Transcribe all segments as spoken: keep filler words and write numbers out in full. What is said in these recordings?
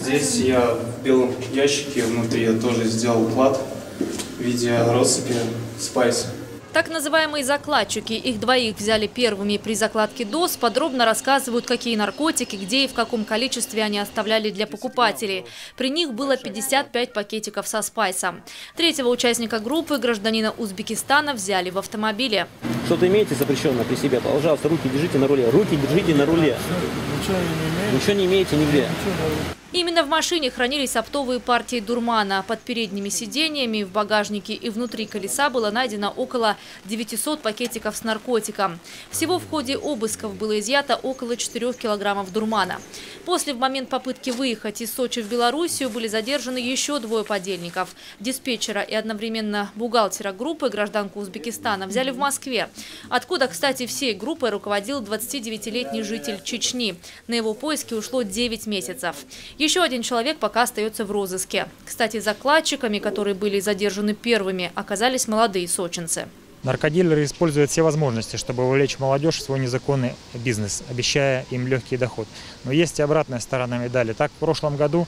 Здесь я в белом ящике внутри я тоже сделал клад в виде россыпи спайса. Так называемые закладчики, их двоих взяли первыми при закладке доз, подробно рассказывают, какие наркотики, где и в каком количестве они оставляли для покупателей. При них было пятьдесят пять пакетиков со спайсом. Третьего участника группы, гражданина Узбекистана, взяли в автомобиле. Что-то имеете запрещенное при себе? Пожалуйста, руки держите на руле. Руки держите на руле. Ничего не имеете? Ничего не имеете нигде. Именно в машине хранились оптовые партии дурмана. Под передними сиденьями, в багажнике и внутри колеса было найдено около девятисот пакетиков с наркотиком. Всего в ходе обысков было изъято около четырёх килограммов дурмана. После, в момент попытки выехать из Сочи в Белоруссию, были задержаны еще двое подельников. Диспетчера и одновременно бухгалтера группы, гражданку Узбекистана, взяли в Москве. Откуда, кстати, всей группой руководил двадцатидевятилетний житель Чечни. На его поиски ушло девять месяцев. Еще один человек пока остается в розыске. Кстати, закладчиками, которые были задержаны первыми, оказались молодые сочинцы. Наркодилеры используют все возможности, чтобы вовлечь молодежь в свой незаконный бизнес, обещая им легкий доход. Но есть и обратная сторона медали. Так, в прошлом году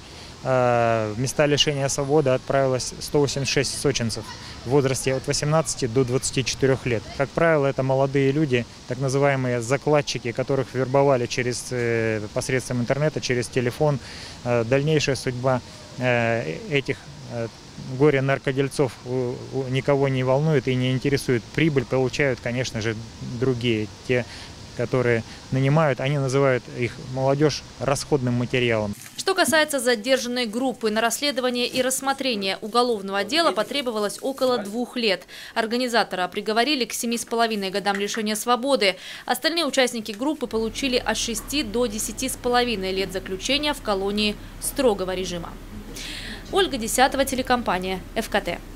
э, в места лишения свободы отправилось сто восемьдесят шесть сочинцев в возрасте от восемнадцати до двадцати четырёх лет. Как правило, это молодые люди, так называемые закладчики, которых вербовали через, э, посредством интернета, через телефон. Э, дальнейшая судьба э, этих э, горе-наркодельцов никого не волнует и не интересует. Прибыль получают, конечно же, другие, те, которые нанимают, они называют их молодежь расходным материалом. Что касается задержанной группы, на расследование и рассмотрение уголовного дела потребовалось около двух лет. Организатора приговорили к семи с половиной годам лишения свободы. Остальные участники группы получили от шести до десяти с половиной лет заключения в колонии строгого режима. Ольга Десятова, телекомпания эф ка тэ.